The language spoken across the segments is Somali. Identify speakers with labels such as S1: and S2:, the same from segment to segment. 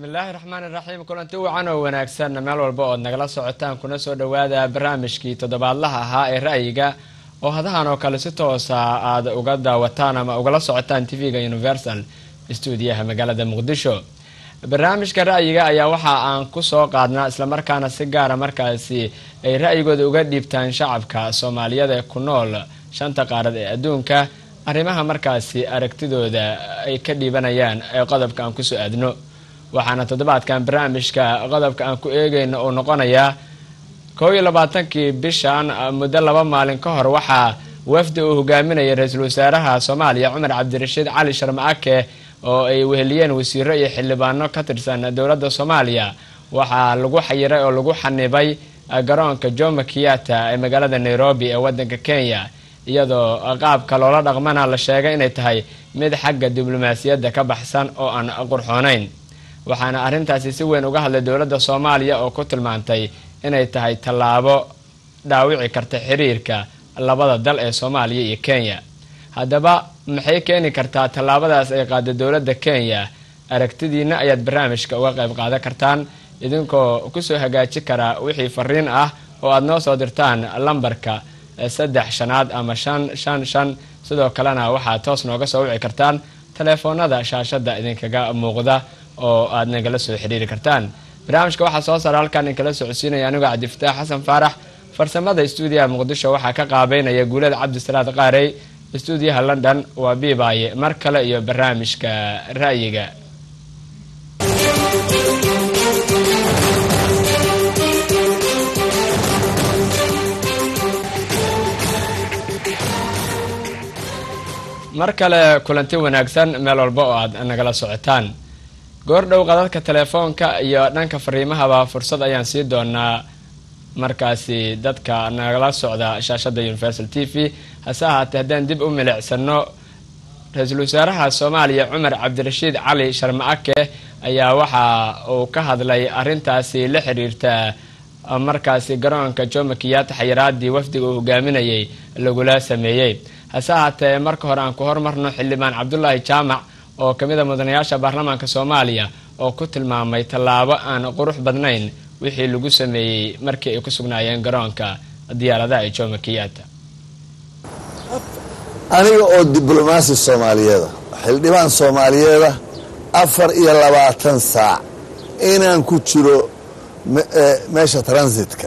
S1: bismillaahi raxmaani raxiim kulanti wacan oo wanaagsan meel walba ood nagala socotaan kuna soo dhawaada barnaamijkii toddobaadlaha ahaa ee ra'yiga oo hadahan oo kale si toosa aad uga daawataan ama ugala socotaan tv-ga universal stuudiyaha magaalada muqdisho. barnaamijka ra'yiga ayaa waxa aan ku soo qaadnaa islamarkaana si gaara markaasi ay ra'yigooda uga dhiibtaan shacabka Soomaaliyeed ee ku nool shanta qaarad ee adduunka arrimaha markaasi aragtidooda ay ka dhiibanayaan ee qodobka aan ku soo aadno. waxaana toddobaadkan barnaamijka qodobka aan ku eegayno oo noqonaya 22 bishan muddo 2 maalin ka hor waxaa wafdi uu hogaaminayay ra'iisul wasaaraha Soomaaliya Cumar Cabdirashiid Cali Sharma Ake oo ay weheliyeen wasiiro iyo xildhibaano ka tirsan dowladda Soomaaliya waxaa lagu xayiray oo lagu xanibay garoonka Jomo Kenyatta ee magaalada Nairobi ee wadanka Kenya iyadoo qaabka loola dhaqmana la sheegay inay tahay mid xagga diblomaasiyadda ka baxsan oo aan qurxoonayn. waxaana arrintaasi si weyn uga hadlay dowladda Soomaaliya oo ku tilmaantay inay tahay tallaabo dhaawici karta xiriirka labada dal ee Soomaaliya iyo Kenya. haddaba maxay keeni kartaa tallaabadaas ay qaaday dowladda Kenya? aragtidiina ayaad barnaamijka uga qayb qaadan kartaan idinkoo ku soo hagaaji kara wixii fariin ah oo aad noo soo dirtaan lambarka 35 ama 555 sidoo kalena waxaa toos nooga soo wici kartaan telefoonada shaashada idinkaga muuqda oo aad nagala soo xiriiri kartaan. barnaamijka waxaa soo saaray halkan in kala socodsiinaya anigoo Cabdifataax Xasan Faarax, farsamada stuudiyaha Muqdisho waxaa ka qaabeynaya Guulad Cabdisalaad Qaarey, stuudiyaha London waa Biibaaye. mar kale iyo barnaamijka ra'yiga. mar kale kulanti wanaagsan meel walba oo aad nagala socotaan. goordhow qadadka telefoonka iyo dhanka fariimahaba fursad ayaan sii doonaa markaasi dadka nagala socda shaashada Universal TV. hase ahaatee haddaan dib u milicsano, ra'iisul wasaaraha Soomaaliya Cumar Cabdirashiid Cali Sharma Ake ayaa waxa uu ka hadlay arrintaasi la xiriirta markaasi garoonka Jomo Kenyatta xayiraadii wafdiga uu hogaaminayay lagula sameeyay. hase ahaatee marka hore aan ku hormarno xildhibaan Cabdullaahi Jaamac oo kamida mudanayaasha baarlamaanka Soomaaliya oo ku tilmaamay tallaabo aan qurux badnayn wixii lagu sameeyay markii ay ku sugnaayeen garoonka diyaaradaha ee Jomo Kenyatta.
S2: aniga oo diblomaasi Soomaaliyeed xildhibaan Soomaaliyeed 24 saac inaan ku jiro meesha transitka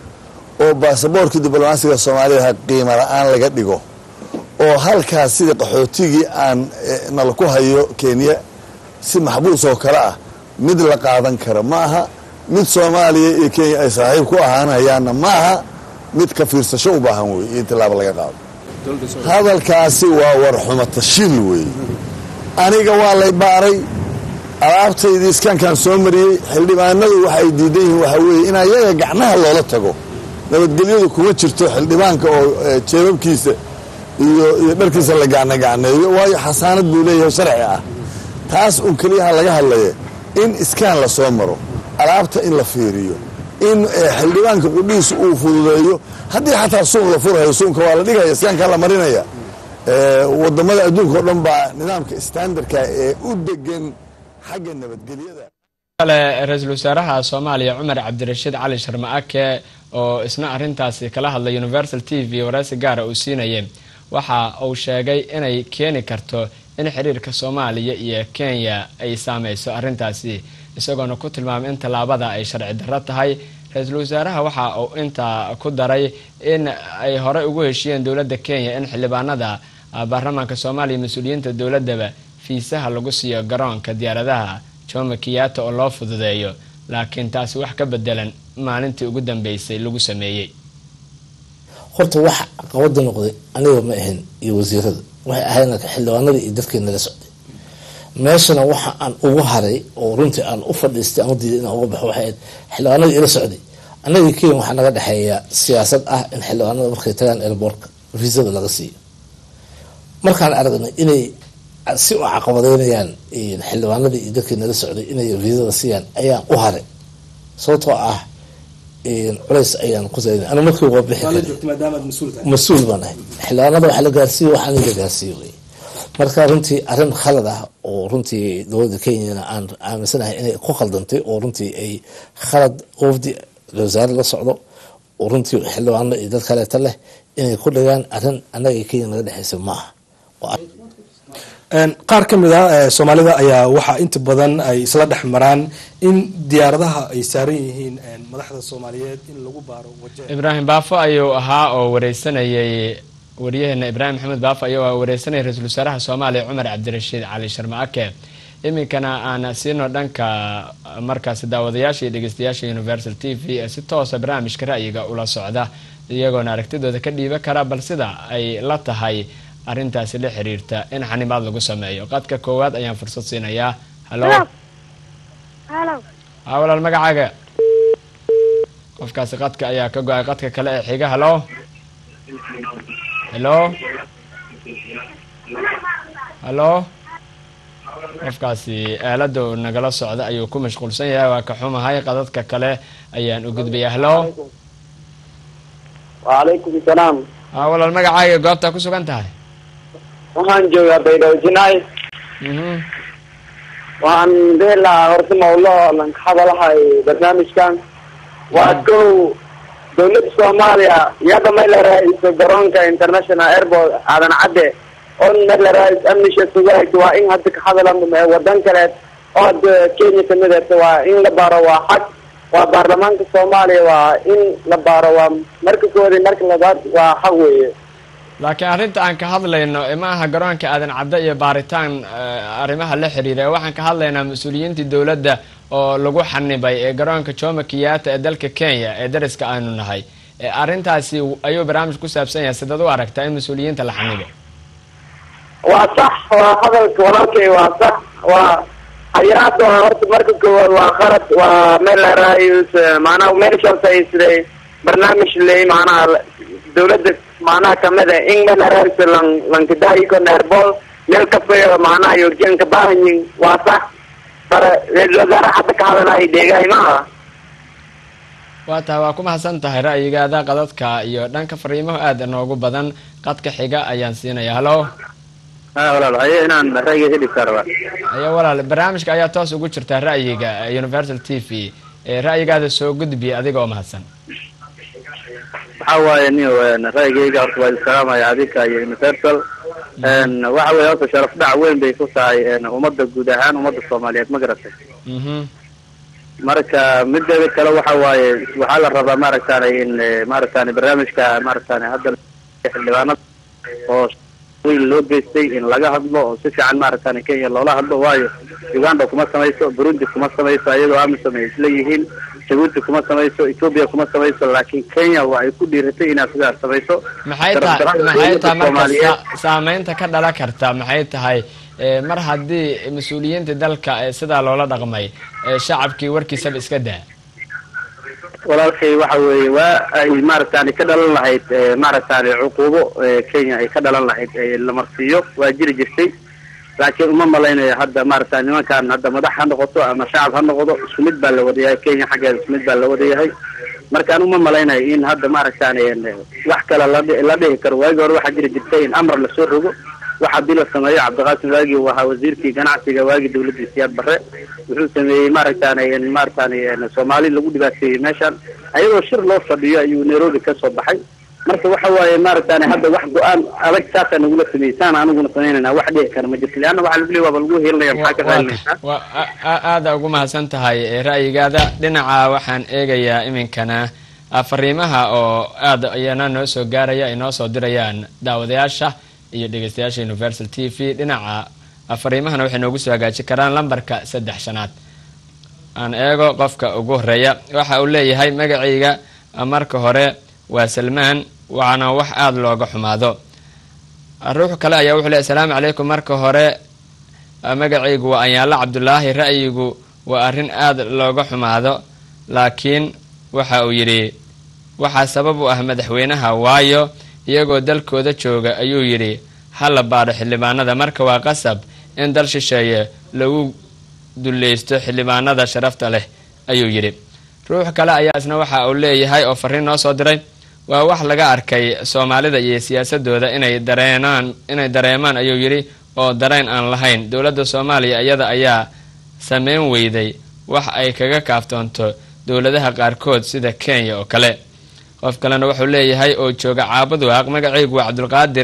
S2: oo baasaboorka diblomaasiga Soomaaliya qiimo la'aan laga dhigo oo halkaas sida qaxootigii aan nala ku hayo Kenya si maxbuus oo kale ah mid la qaadan karo maaha, mid Soomaaliya iyo Kenya ay saaxiib ku ahaanayaan maaha, mid ka fiirsasho u baahan weeye in talaabo laga qaado. hadalkaasi waa warxumo tashiil weeye. aniga waa lay baaray alaabtayda iskankan soo mariyay, xildhibaanadu waxay diidan yihiin waxa weeye in ayaga gacnaha loola tago. nabadgelyadu kuma jirto xildhibaanka oo jeebabkiisa iyo dharkiisa la gacneeyo, waayo xasaanad buu leeyahay sharci ah. taas un kaliya laga hadlaya in iskaan la soo maro, alaabta in la fiiriyo, in xildhibaanka qudhiisa uu fududeeyo. haddii xataa suuq la furayo suunka waa la dhigaya, iskaanka la marinaya. wadamada adduunka oo dhan baa nidaamka standardka ee u degan xagga nabadgelyada.
S1: ra'iisul wasaaraha Soomaaliya Cumar Cabdirashiid Cali Sharma Ake oo isna arrintaasi kala hadlay Universal TV waraysi gaar ah uu siinayay waxa uu sheegay inay keeni karto in xiriirka Soomaaliya iyo Kenya ay saameyso arrintaasi, isagoona ku tilmaamay in tallaabada ay sharci darro tahay. ra'iisul wasaaraha waxa uu inta ku daray in ay hore ugu heshiiyeen dowladda Kenya in xildhibaanada baarlamaanka Soomaaliya mas'uuliyiinta dowladaba fiisaha lagu siiyo garoonka diyaaradaha Jomo Kenyatta oo loo fududeeyo, laakiin taasi wax ka bedelan maalintii ugu dambeysay lagu sameeyay.
S3: horta wax qabada noqday aniga ma ahayn iyo wasiirada waxay ahayn xildhibaanada iyo dadkeena la socday. meeshana waxa aan ugu haray oo runtii aan u fadhiistay ama diiday inaan uga baxo waxay xildhibaanada ila socday. anaga Kenya waxa naga dhaxeeya siyaasad ah in xildhibaanada markay tagaan airportka fiisada laga siiyo. markaan aragnay inay si u caqabadeynayaan xildhibaanada iyo dadkeena la socday inay fiisada siiyaan ayaan u haray sababtoo ah culays ayaan ku sameeyay. ana markii uga bixi
S4: maadaama aad mas'uul tahay
S3: mas'uul baan ahay xildhibaanada waxa la gaarsiiyay waxaan la gaarsiiyay marka runtii arrin khalad ah oo runtii dowladda kenyana aan aaminsanahay inay ku khaldantay oo runtii ay khalad wafdi wasaare la socdo oo runtii xildhibaano iyo dad kaleeta leh inay ku dhigaan arrin annaga iyo kenya naga dhexeysa maaha.
S4: qaar ka mid ah soomaalida ayaa waxaa inta badan ay isla dhex maraan in diyaaradaha ay saaran yihiin madaxda soomaaliyeed in lagu baaro waje.
S1: ibraahim baafo ayuu ahaa oo wareysanayay waryaheena ibraahim maxamed baafo ayuu wareysanayay ra-iisul wasaaraha soomaaliya cumar cabdirashiid cali sharma ake. iminkana aan siino dhanka markaasi daawadayaasha iyo dhegeystayaasha universal t v ee si toosa barnaamijka ra'yiga ula socda iyagoona aragtidooda ka dhiiba kara bal sida ay la tahay arrintaasi la xiriirta in xanimaad lagu sameeyo. qadka koowaad ayaan fursad siinayaa. halo walaal magacaaga. qofkaasi qadka ayaa ka go-ay. qadka kale ee xiga. halo qofkaasi aalada nagala socda ayuu ku mashquulsan yahay, waa ka xumahay. qadadka kale ayaan u gudbaya. halo
S5: waalaykum salaam.
S1: walaal magacaaga goobtaa ku sugan tahay?
S5: waxaan joogaa baydhabo jinaay. waxaan dhihi lahaa horta mawlo lanka hadalahay barnaamijkan waa kow dowladda soomaaliya iyada may la raaiso garoonka international airport aadan cadde oo may la raais amnisha sugaayta waa in hadda ka hadalan wadan kaleed oo hadda kenya kamid ahta waa in la baaro waa xaq waa baarlamaanka soomaaliya waa in la baaro waa marka kooda marka labaad waa xaq weeye.
S1: laakiin arrinta aan ka hadlayno ma aha garoonka aadan cadde iyo baaritaan arrimaha la xiriira. waxaan ka hadlaynaa mas-uuliyiintii dowladda oo lagu xanibay ee garoonka Jomo Kenyatta ee dalka Kenya ee dariska aanu nahay. arrintaasi ayuu barnaamij ku saabsan yahay. sidaad u aragtaa in mas-uuliyiinta la xanibo?
S5: waa sax, waa hadalka walaalkay, waa sax, waa hay'adda horta marka koowaad waa qalad, waa meel la raayus maanaha meeshaas ay siday barnaamij leey maanaha dowladda maanaha kamida in meel raayus lankadaay ko nerbol meel kafayo maanaha yoorjeen ka baahanyin waa sax bara wasaare hadda ka hadalay deegaay maaha.
S1: waa tahay, waa ku mahadsan tahay ra'yigaada. qadadka iyo dhanka fariimaha aada noogu badan. qadka xiga ayaan siinaya. halo
S5: walaal haye inaan ra'yiga heli karo.
S1: walaal barnaamijka ayaa toos ugu jirta ra'yiga universal t v. ra'yigaada soo gudbi adigoo mahadsan.
S5: waxa waaye niyo ra'yigayga horta waa salaamaya adinka iyo universal. waxa weeye horta sharaf dhac weyn bay ku tahay ummadda guud ahaan ummadda Soomaaliyeed ma garatay. marka mideeda kale waxa waaye waxaa la rabaa maaragtay in maaragtay barnaamijka maaragtay hadda xildhibaanada oo weyn loo geystay in laga hadlo oo si fiican maaragtay Kenya loola hadlo. waayo Uganda kuma samayso, Burundi kuma samayso, ayadoo aaminsan isla yihiin, Djibouti kuma samayso, Ethiopia kuma samayso, laakiin Kenya waa ay ku dhiiratay inay sidaas samayso.
S1: maxay tahay marka saameynta ka dhalan karta maxay tahay mar haddii mas-uuliyiinta dalka sidaa loola dhaqmay shacabkii warkiisaba iska daa?
S5: walaalkay waxa weeye waa ay maaragtay ka dhalan lahayd maaragtay cuquubo Kenya ay ka dhalan lahayd la marsiyo waa jiri jirtay, laakiin uma malaynayo hadda maaragtay nimankan hadda madax ha noqoto ama shacab ha noqdo isku mid baa la wadayahay. Kenya xaggeeda isku mid baa la wadayahay. markaan uma malaynayo in hadda maaragtay wax kale la dhihi karo. waagi hore waxaa jiri jirtay in amar lasoo rogo. waxaa dila sameeyay Cabdiqaasim waagi waxa wasiirkii ganacsiga waagi dowladda Siyaad Barre wuxuu sameeyay maaragtay Soomaali lagu dhibaateeyay meeshan ayadoo shir loo fadhiyo ayuu Nairobi ka soo baxay. marka waxa waaye maaragtay hadda wax go'aan adag saaka nagula sameeysan aniguna sameynayna wax dhici kara ma jirto laana waxa lagu leeyahay lagu heelaya maxaa ka faa'iideysan.
S1: aada ugu mahadsan tahay ra'yigaada. dhinaca waxaan eegayaa iminkana fariimaha oo aada ayana noo soo gaaraya ay noo soo dirayaan daawadayaasha iyo dhegeystayaasha universal t v. dhinaca fariimahana waxay noogu soo hagaajin karaan lambarka 3 aan eego qofka ugu horeeya. waxa uu leeyahay magacayga marka hore waa Salmaan, waxaana wax aada looga xumaado. ruux kale ayaa wuxuu leeyahay assalaamu calaykum. marka hore magacaygu waa Anyaala Cabdulaahi. ra'yigu waa arrin aada looga xumaado, laakiin waxa uu yidhi waxaa sabab u ah madaxweynaha, waayo iyagoo dalkooda jooga ayuu yidhi hala baadho xildhibaanada. marka waa qasab in dal shisheeye lagu dulleysto xildhibaanada sharafta leh ayuu yidhi. ruux kale ayaa isna waxa uu leeyahay oo fariin noo soo diray waa wax laga arkay Soomaalida iyo siyaasadooda inay dareemaan ayuu yidhi oo dareen aan lahayn. dowladda Soomaaliya iyada ayaa sameyn weyday wax ay kaga kaaftoonto dowladaha qaarkood sida Kenya oo kale. qof kalena wuxuu leeyahay oo jooga Caabud Waaq, magacaygu waa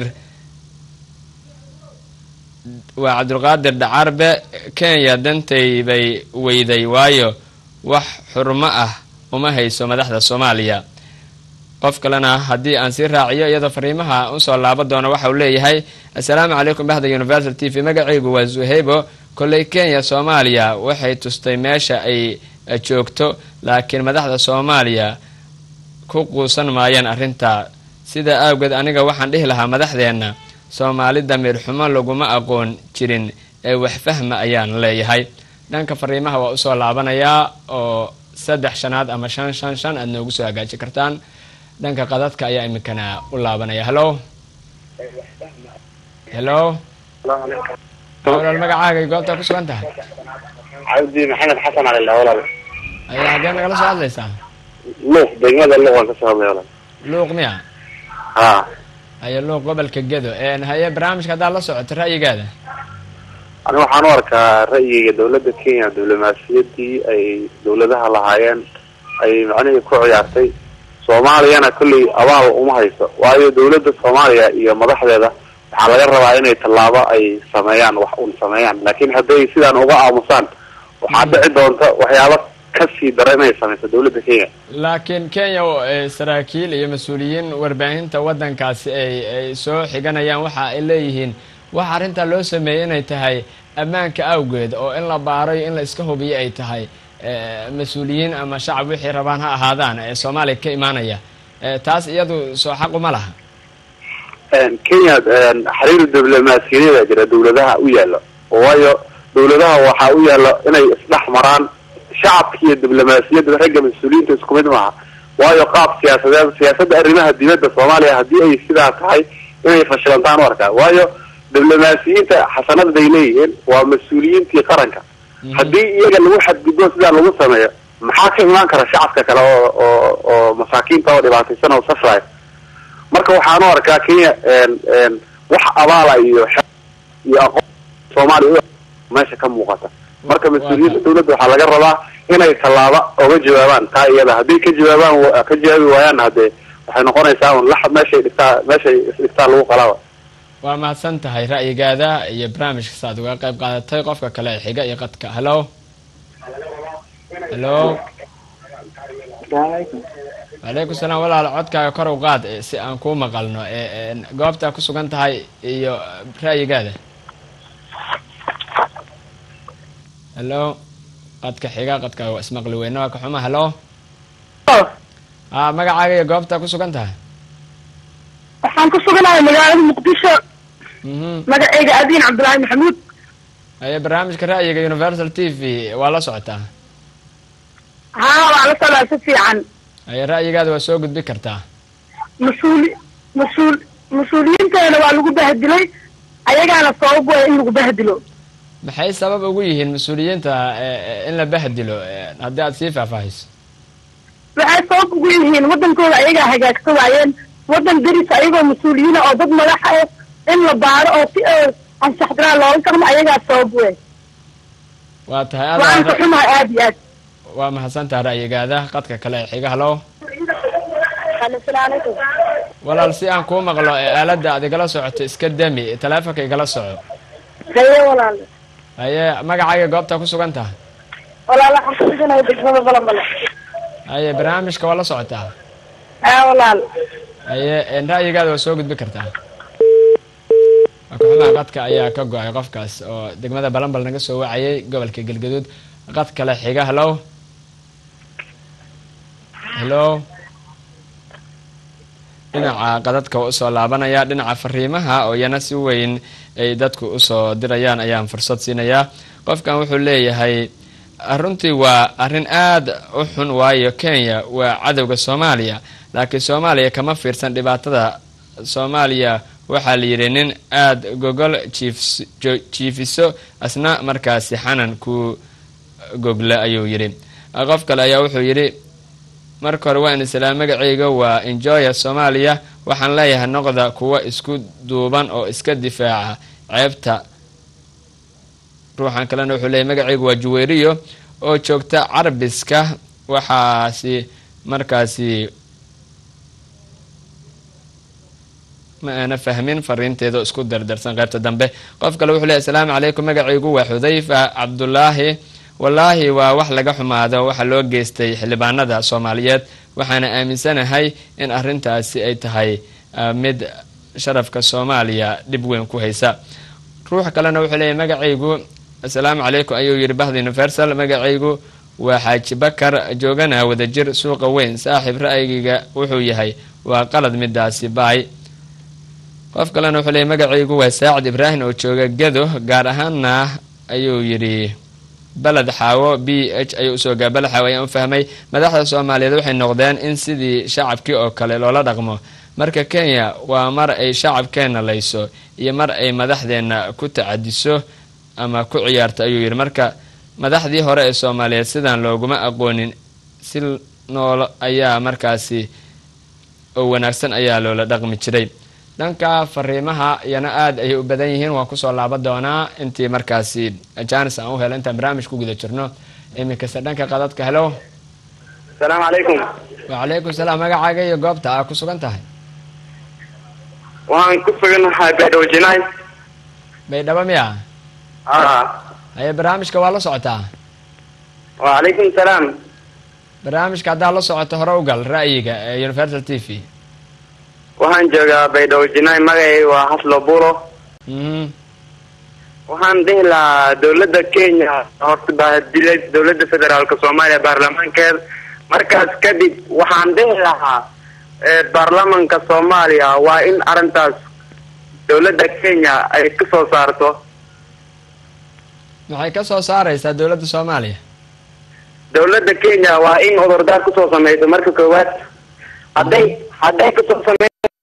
S1: Cabdulqaadir Dhacarbe. Kenya dantay bay weyday waayo wax xurmo ah uma hayso madaxda Soomaaliya. qof kalena haddii aan sii raaciyo iyadoo fariimaha u soo laabo doono waxa uu leeyahay assalaamu calaykum bahda Universal TV, magacaygu waa Zuhaybo. kolley Kenya Soomaaliya waxay tustay meesha ay joogto, laakiin madaxda Soomaaliya ku quusan maayaan arrinta. sida awgeed aniga waxaan dhihi lahaa madaxdeena Soomaali damiir xumo laguma aqoon jirin ee wax fahma ayaan leeyahay. dhanka fariimaha waa u soo laabanayaa oo 3 ama 5 aad noogu soo hagaaji kartaan. dhanka qadadka ayaa iminkana u laabanaya. hello walaal magacaaga iyo goobta ku sugan tahay?
S5: cabdi maxamed xasan cali walaal.
S1: ayaa hadee nagala soo hadlaysaa?
S5: luuq degmada luuq waan ka soo hadlay walaal.
S1: luuq miya? ayaa luuq gobolka Gedo. haye barnaamijka haddaad la socoto ra'yigaada?
S5: aniga waxaan u arkaa ra'yiga dowladda Kenya diblomaasiyaddii ay dowladaha lahaayeen ay macnaheedu ku ciyaartay. Soomaaliyana kulli abaal uma hayso, waayo dowladda Soomaaliya iyo madaxdeeda waxaa laga rabaa inay tallaabo ay sameeyaan, wax uun sameeyaan. laakiin hadday sidaan uga aamusaan waxaa dhici doonta waxyaabo kasii dara inay sameyso dowladda Kenya.
S1: laakiin Kenya saraakiil iyo mas-uuliyiin warbaahinta waddankaasi ay soo xiganayaan waxa ay leeyihiin waxa arrinta loo sameeyay inay tahay ammaanka awgeed, oo in la baaro in la iska hubiyo ay tahay mas-uuliyiin ama shacab wixii rabaan ha ahaadaan ee Soomaaliya ka imaanaya. taas iyadu soo xaq uma laha.
S5: Kenya xiriir diblomaasiyadeed jira dowladaha u yaala, waayo dowladaha waxa u yaala inay isdhex maraan shacabka iyo diblomaasiyadda ragga mas-uuliyiinta isku mid maaha. waayo qaab siyaasadda arrimaha dibadda Soomaaliya haddii ay sidaa tahay inay fashilantaan u arkaa. waayo diblomaasiyiinta xasanad bay leeyihiin, waa mas-uuliyiintii qaranka. haddii iyaga lagu xadgudbo sidaa lagu sameeyo maxaa ka imaan kara shacabka kale oo masaakiinta oo dhibaataysan oo safraya. marka waxaan u arkaa Kenya wax abaala iyo aqoon Soomaaliya meesha ka muuqata. marka mas-uuliyiinta dowladda waxaa laga rabaa inay tallaabo uga jawaabaan taa iyada. hadday ka jawaabi waayaan hadee waxay noqonaysaa laxad meeshay isdhigtaa lagu qalaaba.
S1: waa mahadsan tahay ra'yigaada iyo barnaamijka saad uga qayb qaadatay. qofka kale ee xiga iyo qadka. hello walaykum salaam walaal, codkaaga kor u qaad si aan kuu maqalno. goobta ku sugan tahay iyo ra'yigaada. hello qadka xiga, qadka ismaqli weyna waa ka xuma. hello magacaaga iyo goobta ku sugan tahay?
S6: waxaan ku suganahay magaalada Muqdisho. magacayga Adiin Cabdullaahi Maxamuud.
S1: ayaa barnaamijka ra'yiga Universal TV waa la socotaa?
S6: waa la socdaa si fiican.
S1: ayaa ra'yigaada waa soo gudbi kartaa?
S6: mas-uuliyiinteena waa lagu bahdilay, ayagaana sabab way in lagu bahdilo.
S1: maxay sabab ugu yihiin mas-uuliyiinta in la bahdilo haddii aad sii faahfaahiso?
S6: waxay sabab ugu yihiin wadankooda ayagaa hagaagsa waayeen. wadan daris ayagoo mas-uuliyiina oo dad madax ah in la baaro oo si anshax daraa looga dhaqmo ayagaa sabab wey.
S1: waa tahay
S6: waan ka xumahay aad iyo aad.
S1: waa mahadsantaha ra'yigaada. qadka kale ee xiga. hello
S6: asalaamaaleykum
S1: walaal, si aan kuu maqlo aaladda aad igala socoto iska dami, taleefonka igala soco.
S6: haye walaal.
S1: haye magacaaga goobta ku sugan tahay?
S6: walaal waxaan ku suganahay degmada Balambale.
S1: haye barnaamijka waa la socotaa?
S6: walaal.
S1: haye ra'yigaada waa soo gudbi kartaa? xukuumadda qadka ayaa ka go'ay qofkaas oo degmada Balambal naga soo wacayay gobolka Galgaduud. qad kale xiga. hello dhinaca qadadka u soo laabanaya. dhinaca fariimaha oo iyana si weyn ay dadku u soo dirayaan ayaan fursad siinayaa. qofkan wuxuu leeyahay runtii waa arrin aad u xun, waayo Kenya waa cadowga Soomaaliya, laakiin Soomaaliya kama fiirsan dhibaatada Soomaaliya. waxaa la yidhi nin aad gogol jiifiso asna markaasi xanan ku gogla ayuu yidhi. qof kale ayaa wuxuu yidhi marka hore waan islaam, magacayga waa Enjoya Soomaaliya. waxaan leeyahay noqda kuwa isku duuban oo iska difaaca ceebta ruuxan kalena wuxuu leeyahy magacaygu waa juweyriyo oo joogta carbiska waxaasi markaasi ma aana fahmin fariinteeda isku dardarsan qaybta dambe. qof kale wuxuu leeyahy asalaamu calaykum magacaygu waa xudayfa cabdulaahi wallaahi waa wax laga xumaado waxa loo geystay xildhibaanada soomaaliyeed waxaana aaminsanahay in arrintaasi ay tahay mid sharafka soomaaliya dhib weyn ku haysa. ruux kalena wuxuu leeyahy magacaygu asalaamu calaykum ayuu yidhi bahda universal magacaygu waa xaaji bakar joogana wadajir suuqa weyn saaxiib ra'yigayga wuxuu yahay waa qalad midaasi baay. qof kalena wuxuu leeyahy magacaygu waa saacid ibraahim oo jooga gado gaar ahaana ayuu yidhi baled xaawo b h ayuu usoo gaa baled xaawo ayaan u fahmay madaxda soomaaliyeed waxay noqdeen in sidii shacabkii oo kale loola dhaqmo marka kenya waa mar ay shacabkeena layso iyo mar ay madaxdeena ku tacadiso ama ku ciyaarto ayuu yidhi marka madaxdii hore ee soomaaliyeed sidaan looguma aqoonin si nool ayaa markaasi oo wanaagsan ayaa loola dhaqmi jiray. dhanka fariimaha iyana aada ayay u badan yihiin waan kusoo laaban doonaa intii markaasi jaanis aan u helo intaan barnaamij ku guda jirno. iminkasta dhanka qadadka helo.
S5: asalaamu calaykum.
S1: wacalaykum salaam magacaaga iyo goobta aa ku sugan tahay.
S5: waxaan ku suganahay baydhabo jinaay.
S1: baydhabo miya? haye barnaamijka waa la socotaa?
S5: wacalaykum salaam.
S1: barnaamijka haddaa la socoto hore ugal ra'yiga ee universal t v.
S5: waxaan joogaa baydhabo jinaay magacay waa haslo buuro. waxaan dhihi lahaa dowladda kenya horta bahadilay dowladda federaalka soomaaliya baarlamaankeeda markaas kadib waxaan dhihi lahaa baarlamanka soomaaliya waa in arrintaas dowladda kenya ay ka soo saarto.
S1: maxay ka soo saaraysaa dowladda soomaaliya?
S5: dowladda kenya waa in cudurdaar kusoo sameyso marka koowaad hadday kusoo samey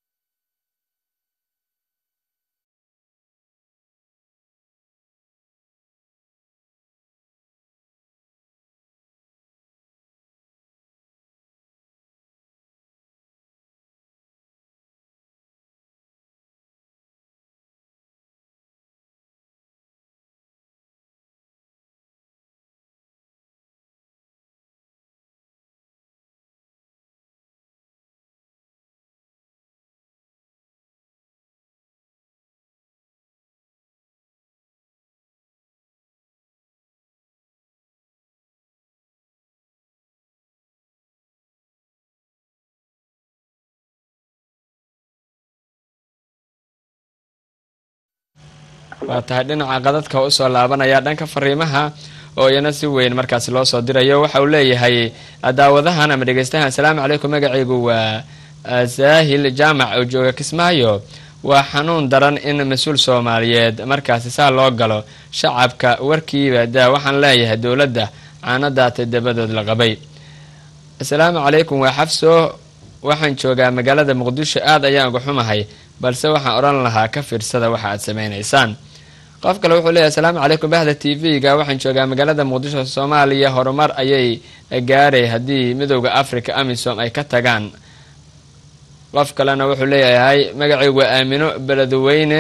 S1: waa tahay dhinaca qadadka usoo laabanaya dhanka fariimaha oo iyana si weyn markaasi loo soo dirayo. waxa uu leeyahay daawadahan ama dhegeystahan asalaamu calaykum magacaygu waa saahil jaamac oo jooga kismaayo waa xanuun daran in mas-uul soomaaliyeed markaasi saa loo galo shacabka warkiiba daa waxaan leeyahay dowladda caanadaatay dabadood la qabay. asalaamu calaykum waa xafso waxaan joogaa magaalada muqdisho aad ayaan uga xumahay balse waxaan odhan lahaa ka fiirsada waxa aad sameynaysaan. qof kale wuxuu leeyahay asalaamu calaykum bahda t v-ga waxaan joogaa magaalada muqdisho soomaaliya horumar ayay gaaray haddii midowda africa amisom ay ka tagaan. qof kalena wuxuu leeyahay magacaygu waa aamino beledweyne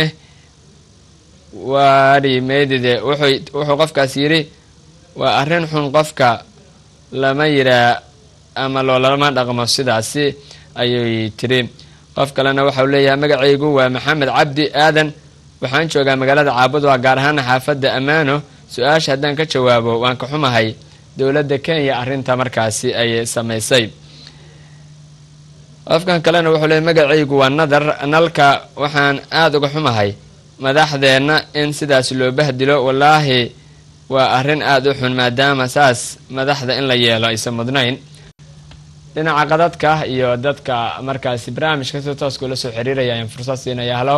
S1: waari meydide wuxuu qofkaas yidhi waa arrin xun qofka lama yiraa ama loolama dhaqmo sidaasi ayay tiri. qof kalena waxau leeyahay magacaygu waa maxamed cabdi aadan waxaan joogaa magaalada caabud waa gaar ahaan xaafadda ammaano su-aasha haddaan ka jawaabo waan ka xumahay dowladda kenya arrinta markaasi ay samaysay. qofkan kalena wuxuu leeyahay magacaygu waa nadar nalka waxaan aada uga xumahay madaxdeenna in sidaas loo bahdilo wallaahi waa arrin aada u xun maadaama saas madaxda in la yeelo aysan mudnayn. dhinaca qadadka iyo dadka markaasi barnaamijka si tooska ula soo xiriiraya ayaan fursad siinaya. halo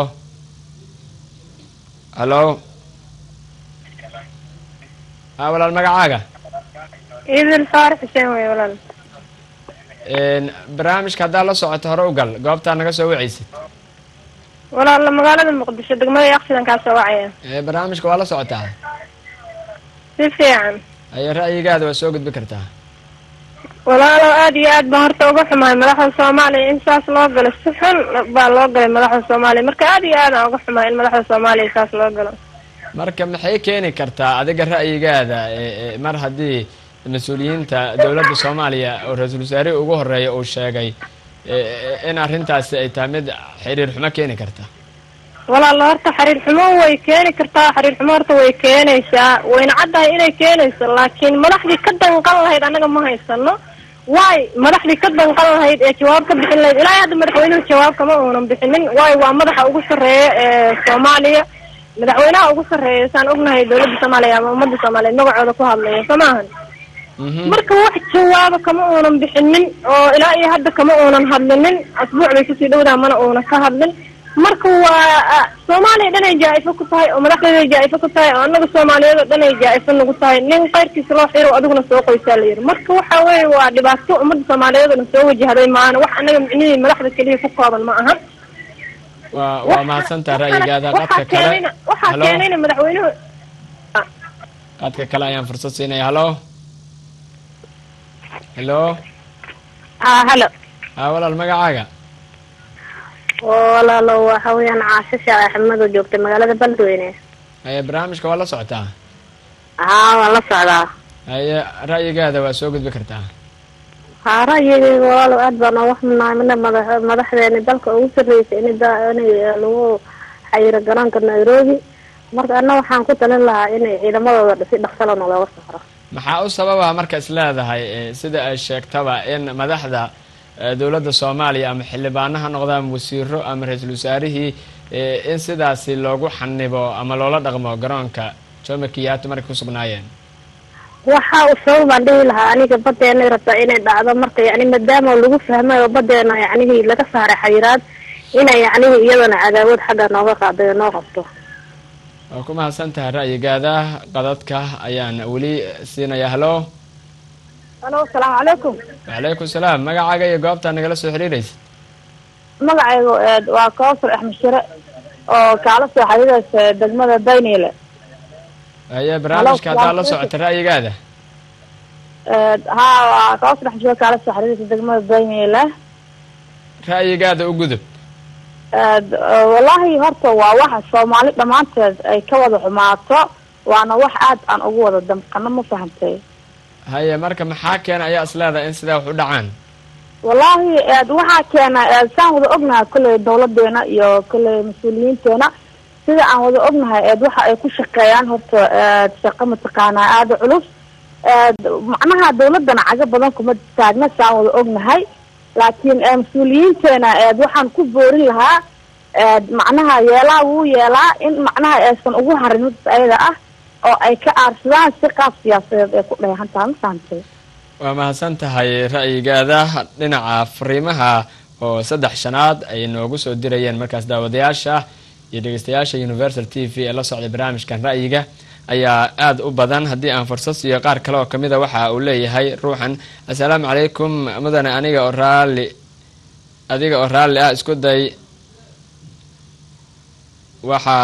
S1: walaal magacaaga?
S6: idil faarax xuseen wey walaal.
S1: barnaamijka haddaa la socoto hore ugal goobtaa naga soo wacaysid.
S6: walaal magaalada muqdisho degmada yaqsidan kaa soo wacaya.
S1: barnaamijka waa la socotaa?
S6: si fiican.
S1: ayo ra'yigaada waa soo gudbi kartaa.
S6: walaalow aada iyo aad baan horta uga xumahay madaxda soomaaliya in saas loo galo si xun baa loo galay madaxda soomaaliya marka aada iyo aadaan uga xumahay in madaxda soomaaliya saas loo galo.
S1: marka maxay keeni kartaa adiga ra'yigaada mar haddii mas-uuliyiinta dowladda soomaaliya oo ra-iisul wasaarihii ugu horeeya uu sheegay in arrintaasi ay tahay mid xiriir xumo keeni karta?
S6: walaalo horta xiriir xumo way keeni kartaa, xiriir xumo horta way keenaysaa, wayna caddahay inay keenayso, laakiin madaxdii ka danqan lahayd annaga ma haysano. waay madaxdii ka danqan lahayd ee jawaab ka bixin lahayd ilaa hadda madaxweynuhu jawaab kama uunan bixinin. waay waa madaxa ugu sarreeya ee soomaaliya, madaxweynaha ugu sarreeya saan ognahay dowladda soomaaliya ama ummadda soomaaliyeed magacooda ku hadlaya soo maahan. marka wax jawaaba kama uunan bixinin oo ilaa iyo hadda kama uunan hadlinin, asbuuc bay kusii dhowdaa mana uunan ka hadlin. marka waa soomaaliya dhanay jaa-ifo ku tahay oo madaxdeeda jaa-ifo ku tahay oo annaga soomaaliyeed oo dhanay jaa-ifo nagu tahay. nin qayrkiisa loo xiro adiguna soo qoysaa la yidhi. marka waxa weeye waa dhibaato ummadda soomaaliyeedna soo wajahday maana wax annaga micnihii madaxda keliya ku kooban ma aha.
S1: waa mahadsantaha ra'yigaada. qadka kale
S6: waxaa keenayna madaxweynuhu.
S1: qadka kale ayaan fursad siinaya. halo
S6: halo
S1: walaal magacaaga?
S6: walaalo waxa weeyaan Caasho Sheekh Axmed oo joogtay magaalada Beledweyne.
S1: barnaamijka waa la socotaa?
S6: waan la socdaa.
S1: ra'yigaada waa soo gudbi kartaa?
S6: ra'yigayga walaalo aad baan uga xumahay madaxdeena dalka ugu sarreysay in lagu xayiro garoonka Nairobi. marka anna waxaan ku talin lahaa inay ciidamadooda si dhaqso leh looga saaro.
S1: maxaa u sababa marka is leedahay sida ay sheegtaba in madaxda dowladda soomaaliya ama xildhibaano ha noqdaan wasiiro ama ra-iisul wasaarihii in sidaasi loogu xanibo ama loola dhaqmo garoonka Jomo Kenyatta markay ku sugnaayeen?
S6: waxa uu sababaan dhihi lahaa aniga badeena rabtaa inay dhacdo marka yacni maadaama lagu fahmay oo badeena yacnihii laga saaray xayiraad inay yacnihii iyadana cadaawad xagga nooga qaadayo noo qabto.
S1: waa ku mahadsantahay ra'yigaada. qadadka ayaan weli siinaya. halo
S6: asalaamu calaykum.
S1: wacalaykum salaam. magacaaga iyo goobtaa nagala soo xiriiraysa?
S6: magacaygu waa Kawsar Axmed Shire oo kaala soo xiriiraysa degmada Daynile.
S1: barnaamijka haddaa la socota ra'yigaada?
S6: waa Kawsar Axmed Shire kaala soo xiriiraysa degmada Daynile.
S1: ra'yigaada u gudub.
S6: wallaahi horta waa waxa Soomaali dhamaanteed ay ka wada xumaato, waana wax aad aan ugu wada damqano ma fahantay.
S1: marka maxaa keena ayaa isleedahay in sidaa wax u dhacaan?
S6: wallaahi waxaa keena saan wada ognahay kolley dawladeena iyo kolley mas-uuliyiinteena sida aan wada ognahay waxa ay ku shaqeeyaan horta shaqo mataqaanaa aada culus. macnaha dawladana caga badan kuma taagna saan wada ognahay, laakiin mas-uuliyiinteena waxaan ku boorin lahaa macnaha yeelaa wuu yeelaa in macnaha aysan ugu harin ayada ah oo ay ka aarsadaan si qaab siyaasadeed ay ku dheehantaha. ma fahantay?
S1: waa mahadsan tahay ra'yigaada. dhinaca fariimaha oo 3 ay noogu soo dirayeen markaas daawadayaasha iyo dhegeystayaasha Universal TV ee la socday barnaamijkan ra'yiga ayaa aad u badan. haddii aan fursad siiyo qaar kale oo kamid a waxa uu leeyahay ruuxan: assalaamu calaykum mudane, adiga oo raalli ah isku day waxa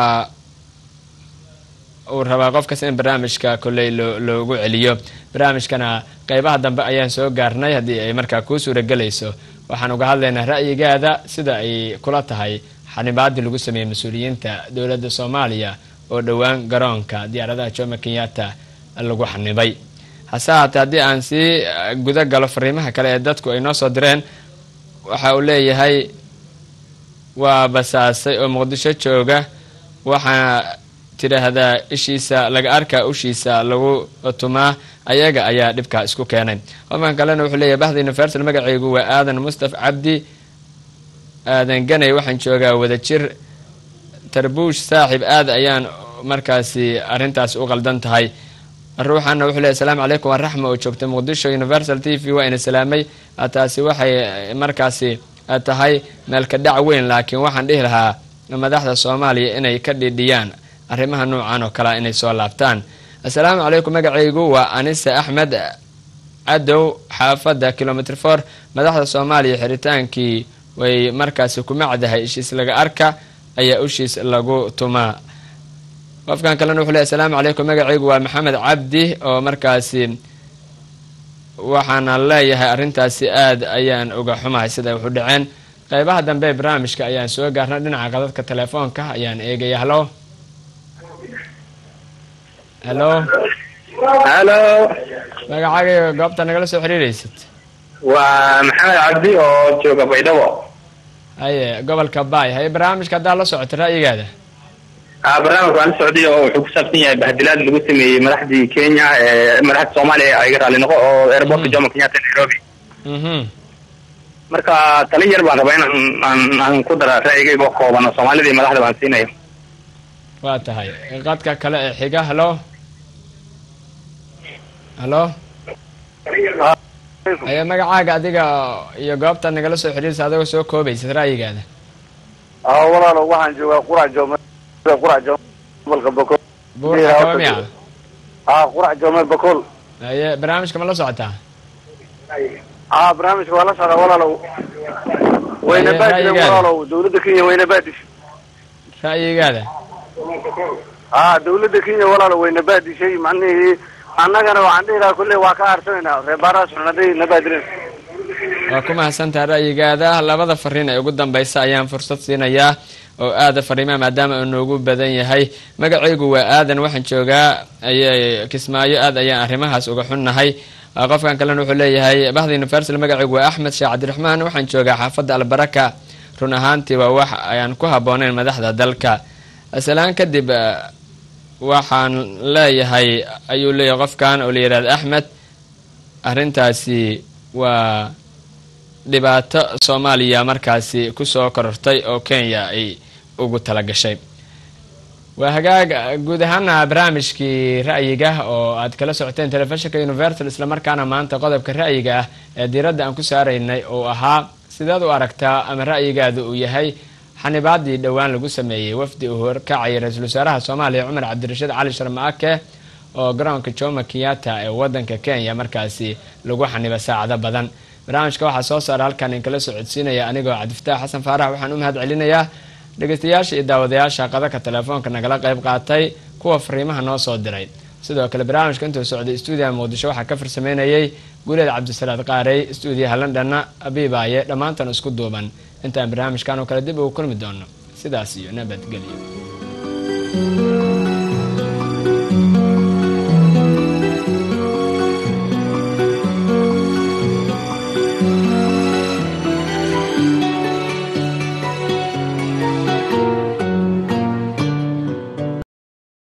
S1: uu rabaa qofkas in barnaamijka kolley loogu celiyo. barnaamijkana qeybaha dambe ayaan soo gaarnay. haddii ay markaa kuu suuragelayso waxaan uga hadlaynaa ra'yigaada sida ay kula tahay xanibaadii lagu sameeyey mas-uuliyiinta dowladda soomaaliya oo dhowaan garoonka diyaaradaha Jomo Kenyatta lagu xanibay. hase haatee haddii aan sii guda galo fariimaha kale ee dadku ay noo soo direen, waxa uu leeyahay waa basaasay oo Muqdisho jooga, waxaa tidhaahdaa ishiisa laga arkaa ushiisa lagu tumaa, ayaga ayaa dhibka isku keenay. qofkan kalena wuxuu leeyahay bahda Universal, magacaygu waa aadan Mustaf Cabdi aadan ganay, waxaan joogaa Wadajir tarbuush saaxiib. aad ayaan markaasi arrintaas u qaldan tahay. ruuxana wuxuu leeyahay assalaamu calaykum waa Raxmo oo joogta Muqdisho. Universal TV waa ina salaamay. taasi waxay markaasi tahay meel ka dhac weyn, laakiin waxaan dhihi lahaa madaxda Soomaaliya inay ka dhidhiyaan arrimaha noocan oo kale inay soo laabtaan. assalaamu calaykum, magacaygu waa Anise Axmed Cadow, xaafadda kilometer 4. madaxda Soomaaliya xiritaankii way markaasi ku macdahay, ishiis laga arka ayaa ushiis lagu tumaa. qofkan kalena wuxuu leeyahay assalaamu calaykum, magacaygu waa Maxamed Cabdi oo markaasi waxaana leeyahay arrintaasi aad ayaan uga xumahay sida wuxu dhaceen. qeybaha dambe ee barnaamijka ayaan soo gaarnay. dhinaca qadadka telefoonka ayaan eegaya. halo halo
S5: halo
S1: magacaaga goobta nagala soo xiriiraysid
S5: waa maxamed cabdi oo jooga baydhabo
S1: haye gobolka baay haye barnaamijka haddaa la socota ra'yigaada
S5: barnaamijka waan la socday oo wuxuu ku saabsan yahay bahdilaad lagu sameeyey madaxdii Kenya madaxda Soomaaliya ay raali noqo oo airport Jomo Kenyatta Nairobi marka tali yar baan rabaa aan ku dara ra'yigayga oo kooban oo Soomaalida iyo madaxda baan siinayo
S1: waa tahay qadka kale ee xiga halo halo ayaa magacaaga adiga iyo goobta nagala soo xiriirsa adagoo soo koobaysid ra'yigaada
S7: walaalo waxaan joogaa qurac gobolka Boqol
S1: buurka koomiya
S7: qurac Joomel Boqol
S1: aye barnaamijka ma la socotaa
S7: barnaamijka waa la socdaa walaalo wayna baadishay walaalo dawladda Kenya wayna baadishay
S1: ra'yigaada
S7: dawladda Kenya walaalo wayna baadishay macnaheedu annagana waxaan dhigaa kullee waa ka arsanaynaa reebaraas xunaday nabaadrin
S1: waa ku mahadsantaha ra'yigaada labada fariin ee ugu dambaysa ayaan fursad siinayaa oo aada fariimaha maadaama uu noogu badan yahay magacaygu waa aadan waxaan joogaa kismaayo aad ayaan arrimahaas uga xunnahay qofkan kalena wuxuu leeyahay bahda universal magacaygu waa axmed sheekh cabdiraxmaan waxaan joogaa xaafadda albaraka run ahaantii waa wax ayaan ku habboonayn madaxda dalka aslaan kadib waxaan leeyahay ayuu leeyahay qofkan oo la yidhahda axmed arrintaasi waa dhibaato Soomaaliya markaasi kusoo korortay oo Kenya ay ugu talagashay waa hagaag guud ahaana barnaamijkii ra'yiga oo aad kala socoteen telefishinka Universal isla markaana maanta qodobka ra'yiga ah ee diiradda aan ku saaraynay oo ahaa sidaad u aragtaa ama ra'yigaadu uu yahay xanibaadii dhowaan lagu sameeyay wafdi uu horkacay ra'iisul wasaaraha Soomaaliya Umar Cabdirashiid Cali Sharmaake oo garoonka Jomo Kenyatta ee wadanka Kenya markaasi lagu xaniba saacado badan barnaamijka waxaa soo saaray halkan in kala socodsiinaya anigoo Cabdifataax Xasan Faarax waxaan u mahad celinayaa dhageystayaasha iyo daawadayaasha qadaka telefoonka nagala qayb qaatay kuwa fariimaha noo soo diray sidoo kale barnaamijka intuu socday stuudiyaha Muqdisho waxaa ka farsameynayay Guuleed Cabdisalaad Qaarey stuudiyaha London Abibaaye dhamaantan isku duuban intaan barnaamijkan oo kale dib ugu kulmi doono sidaas iyo nabadgelyo